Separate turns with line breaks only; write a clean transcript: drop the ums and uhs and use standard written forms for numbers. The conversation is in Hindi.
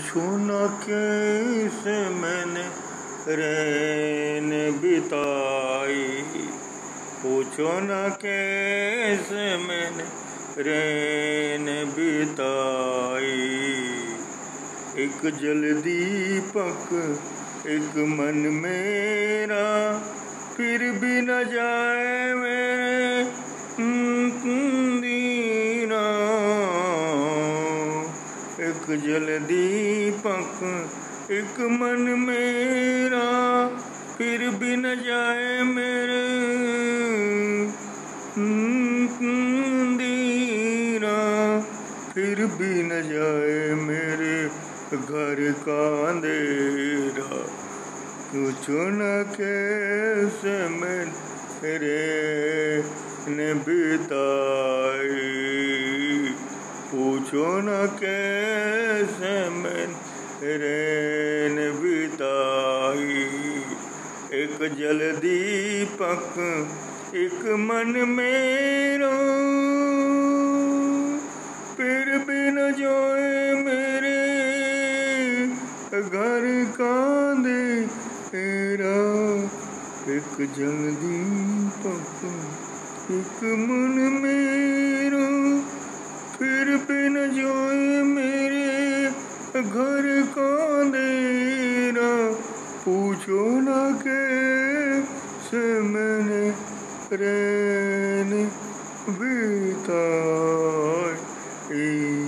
पूछो न कैसे मैंने रैन बिताई, पूछो न कैसे मैंने रैन बिताई। एक जल दीपक एक मन मेरा, फिर भी न जाए मेरे दीना। एक जल दीपक एक मन मेरा, फिर भी न जाए मेरे दीना। फिर भी न जाए मेरे घर का अंधेरा। पूछो न कैसे मेरे ने बिताई, पूछो न कैसे मेरे ने बिताई। एक जल दीपक एक मन मेरा, फिर भी न जाए मेरे घर का अंधेरा। एक जल दीपक एक मन मेरा, फिर भी न जाए मेरे घर का अंधेरा। पूछो न कैसे मैंने रैन बिताई।